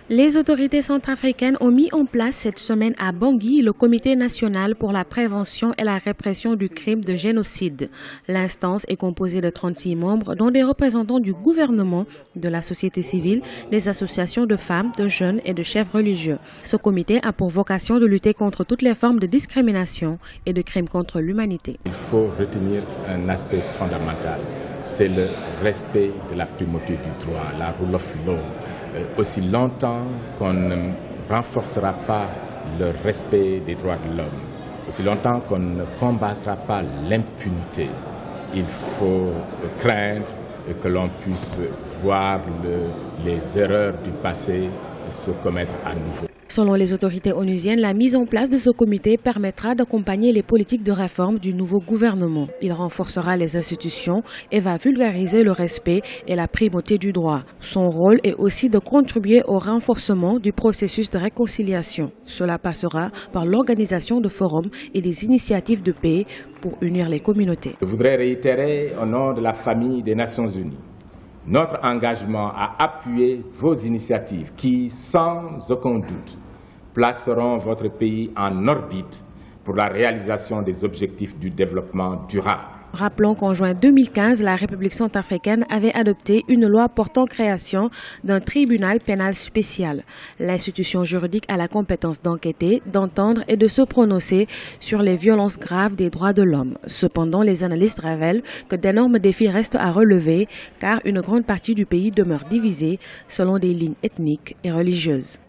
Les autorités centrafricaines ont mis en place cette semaine à Bangui le Comité national pour la prévention et la répression du crime de génocide. L'instance est composée de 36 membres, dont des représentants du gouvernement, de la société civile, des associations de femmes, de jeunes et de chefs religieux. Ce comité a pour vocation de lutter contre toutes les formes de discrimination et de crimes contre l'humanité. Il faut retenir un aspect fondamental, c'est le respect de la primauté du droit, la rule of law. Aussi longtemps qu'on ne renforcera pas le respect des droits de l'homme, aussi longtemps qu'on ne combattra pas l'impunité, il faut craindre que l'on puisse voir les erreurs du passé se commettre à nouveau. Selon les autorités onusiennes, la mise en place de ce comité permettra d'accompagner les politiques de réforme du nouveau gouvernement. Il renforcera les institutions et va vulgariser le respect et la primauté du droit. Son rôle est aussi de contribuer au renforcement du processus de réconciliation. Cela passera par l'organisation de forums et des initiatives de paix pour unir les communautés. Je voudrais réitérer au nom de la famille des Nations Unies notre engagement à appuyer vos initiatives qui, sans aucun doute, placeront votre pays en orbite pour la réalisation des objectifs du développement durable. Rappelons qu'en juin 2015, la République centrafricaine avait adopté une loi portant création d'un tribunal pénal spécial. L'institution juridique a la compétence d'enquêter, d'entendre et de se prononcer sur les violences graves des droits de l'homme. Cependant, les analystes révèlent que d'énormes défis restent à relever car une grande partie du pays demeure divisée selon des lignes ethniques et religieuses.